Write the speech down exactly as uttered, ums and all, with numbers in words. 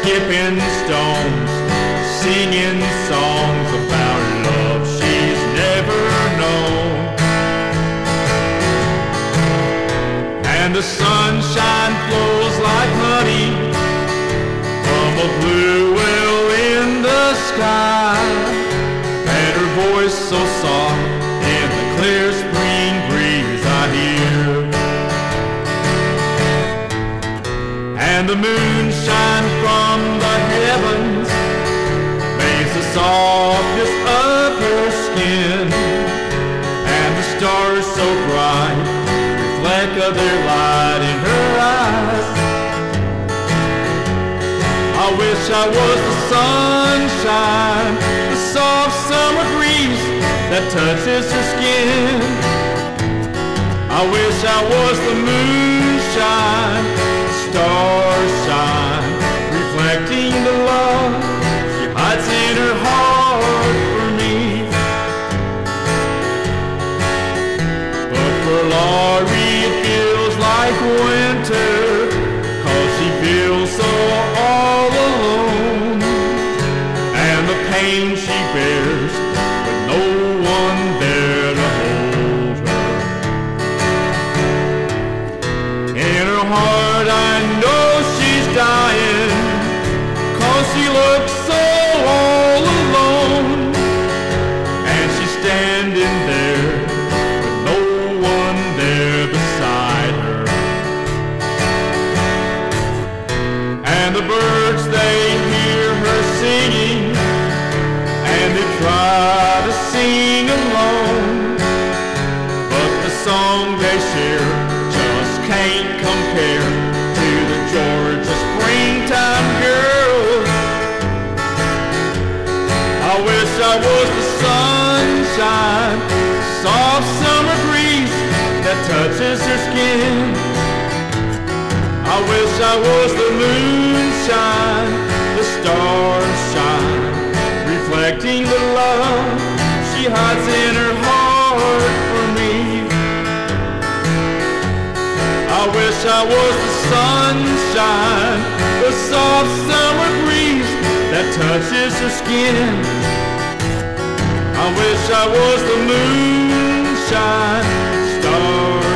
skipping stones, singing songs about love she's never known. And the sunshine flows like honey from a blue well in the sky, and her voice so soft in the clear spring breeze I hear. And the moonshine from the heavens makes the softness of her skin, and the stars so bright reflect of their light in her eyes. I wish I was the sunshine, the soft summer breeze that touches her skin. I wish I was the moonshine, the stars shine, reflecting the love she hides in her heart for me. But for Laurie it feels like winter, 'cause she feels so all alone, and the pain she bears with no one there to hold her. In her heart I know she's dying, 'cause she looks so all alone, and she's standing there with no one there beside her. And the birds, they hear her singing, and they try to sing alone, but the song they share just can't compare to the Georgia springtime girls. I wish I was the sunshine, soft summer breeze that touches her skin. I wish I was the moonshine, the stars shine, reflecting the love she hides in her heart for me. I wish I was the sunshine, the soft summer breeze that touches her skin. I wish I was the moonshine, stars